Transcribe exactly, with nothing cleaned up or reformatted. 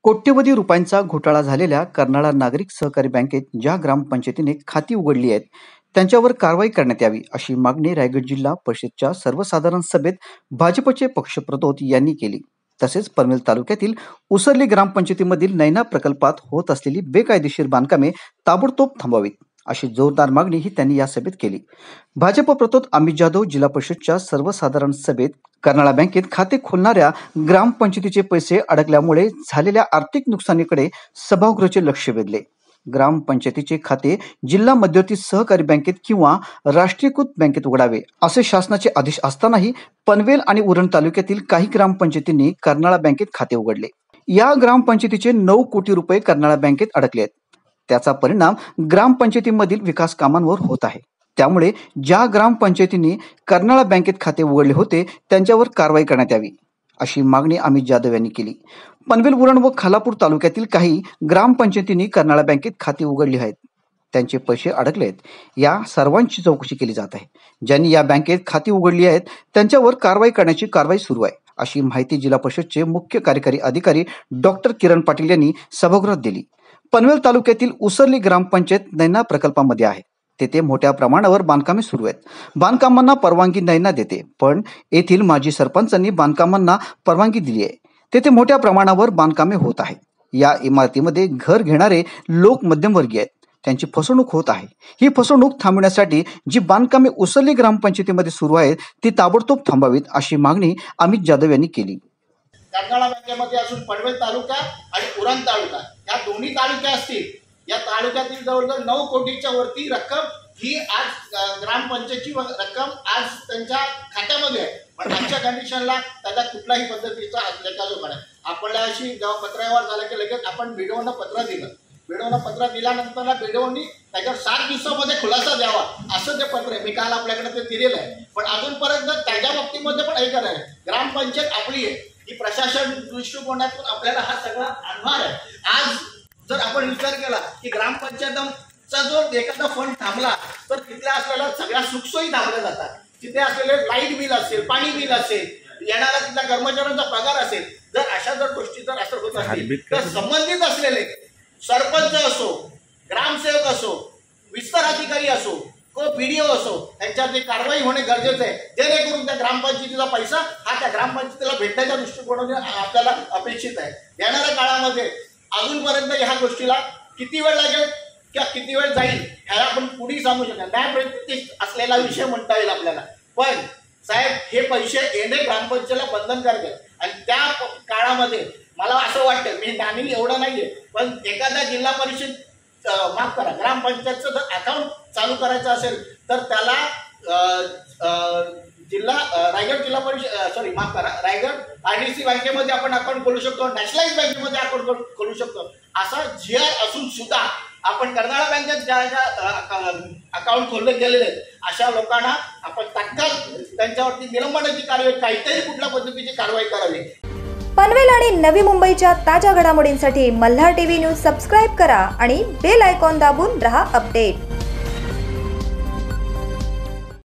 कोट्यवधी रुपयांचा घोटाळा झालेल्या कर्नाळा नागरिक सहकारी बँकेत ज्या ग्रामपंचायतीने खाती उघडली आहेत, त्यांच्यावर कारवाई करण्यात यावी, अशी मागणी रायगड जिल्हा परिषदच्या सर्वसाधारण सभेत भाजपचे पक्षप्रतोद यांनी केली. तसेच पनवेल तालुक्यातील उसरली ग्रामपंचायतीमधील नैना प्रकल्पात होत असलेली बेकायदेशीर बांधकामे ताबडतोब थांबवावीत, अशी जोरदार मागणीही त्यांनी या सभेत केली. भाजप प्रतोद अमित जाधव जिल्हा परिषदच्या सर्वसाधारण सभेत कर्नाळा बँकेत खाते खोलणाऱ्या ग्रामपंचायतीचे पैसे अडकल्यामुळे झालेल्या आर्थिक नुकसानीकडे सभागृहाचे लक्ष वेधले. ग्रामपंचायतीचे खाते जिल्हा मध्यवर्ती सहकारी बँकेत किंवा राष्ट्रीयकृत बँकेत उघडावे, असे शासनाचे आदेश असतानाही पनवेल आणि उरण तालुक्यातील काही ग्रामपंचायतींनी कर्नाळा बँकेत खाते उघडले. या ग्रामपंचायतीचे नऊ कोटी रुपये कर्नाळा बँकेत अडकले आहेत. त्याचा परिणाम ग्रामपंचायतीमधील विकास कामांवर होत आहे. त्यामुळे ज्या ग्रामपंचायतींनी कर्नाळा बँकेत खाते उघडले होते त्यांच्यावर कारवाई करण्यात यावी, अशी मागणी अमित जाधव यांनी केली. पनवेल, उरण व खालापूर तालुक्यातील काही ग्रामपंचायतींनी कर्नाळा बँकेत खाती उघडली आहेत, त्यांचे पैसे अडकले आहेत. या सर्वांची चौकशी केली जात आहे. ज्यांनी या बँकेत खाती उघडली आहेत त्यांच्यावर कारवाई करण्याची कारवाई सुरू आहे, अशी माहिती जिल्हा परिषदचे मुख्य कार्यकारी अधिकारी डॉक्टर किरण पाटील यांनी सभागृहात दिली. पनवेल तालुक्यातील उसरली ग्रामपंचायत नैना प्रकल्पामध्ये आहे. तेथे मोठ्या प्रमाणावर बांधकामे सुरू आहेत. बांधकामांना परवानगी नैना देते, पण येथील माजी सरपंचांनी बांधकामांना परवानगी दिली आहे. तेथे मोठ्या प्रमाणावर बांधकामे होत आहेत. या इमारतीमध्ये घर घेणारे लोक मध्यमवर्गीय आहेत. त्यांची फसवणूक होत आहे. ही फसवणूक थांबवण्यासाठी जी बांधकामे उसरली ग्रामपंचायतीमध्ये सुरू आहेत ती ताबडतोब थांबावीत, अशी मागणी अमित जाधव यांनी केली. कर्नाळा बँकेमध्ये असून पनवेल तालुका आणि उरण तालुका या दोन्ही तालुके असतील, या तालुक्यातील जवळजवळ नऊ कोटीच्या वरती रक्कम ही आज ग्रामपंचायतची रक्कम आज त्यांच्या खात्यामध्ये आहे. पण आजच्या कंडिशनला त्याचा कुठल्याही पद्धतीचा लेखाजोखा नाही. आपल्याला अशी जेव्हा पत्रव्यवहार झाला की लगेच आपण बीडीओनं पत्र दिलं. बीडीओनं पत्र दिल्यानंतर बीडीओनी त्याच्यावर सात दिवसामध्ये खुलासा द्यावा असं ते पत्र आहे. मी काल आपल्याकडे ते दिलेलं आहे. पण अजूनपर्यंत त्याच्या बाबतीमध्ये पण ऐकत आहे. ग्रामपंचायत आपली आहे, ही प्रशासन दृष्टिकोनातून आपल्याला हा सगळा आधार आहे. आज जर आपण विचार केला की ग्रामपंचायतचा जो एखादा फंड थांबला तर तिथल्या असलेल्या सगळ्या सुखसोयी थांबल्या जातात. तिथे असलेले लाईट बिल असेल, पाणी बिल असेल, येणारा तिथल्या कर्मचाऱ्यांचा पगार असेल, जर अशा जर गोष्टी जर असं होत असतील तर संबंधित असलेले सरपंच असो, ग्रामसेवक असो, विस्तार अधिकारी असो, बीडीओ असो, त्यांच्यावरती कारवाई होणे गरजेचं आहे, जेणेकरून त्या ग्रामपंचायतीचा पैसा हा त्या ग्रामपंचायतीला भेटण्याच्या दृष्टिकोनाने आपल्याला अपेक्षित आहे. येणाऱ्या काळामध्ये अजूनपर्यंत ह्या गोष्टीला किती वेळ लागेल किंवा किती वेळ जाईल ह्याला आपण पुढे सांगू शकतो. न्यायप्रतिष्ठ असलेला विषय म्हणता येईल आपल्याला. पण साहेब, हे पैसे येणे ग्रामपंचायतीला बंधनकारक आहे. आणि त्या काळामध्ये मला असं वाटतं, मी ज्ञानी एवढं नाहीये, पण एखाद्या जिल्हा परिषद माफ करा ग्रामपंचायतचं जर अकाउंट चालू करायचं असेल तर त्याला जिल्हा रायगड जिल्हा परिषद सॉरी माफ करा रायगड आयडीसी बँकेमध्ये आपण अकाउंट खोलू शकतो, नॅशनलाइज बँकेमध्ये अकाउंट खोलू शकतो. असा जी आर असून सुद्धा आपण कर्नाळा बँकेत ज्या ज्या अकाउंट खोलले गेलेले आहेत अशा लोकांना आपण तात्काळ त्यांच्यावरती निलंबनाची कारवाई, काहीतरी कुठल्या पद्धतीची कारवाई करावी. पनवेल आणि नवी मुंबईच्या ताज्या घडामोडींसाठी मल्हार टीव्ही न्यूज सबस्क्राईब करा आणि बेल आयकॉन दाबून रहा अपडेट.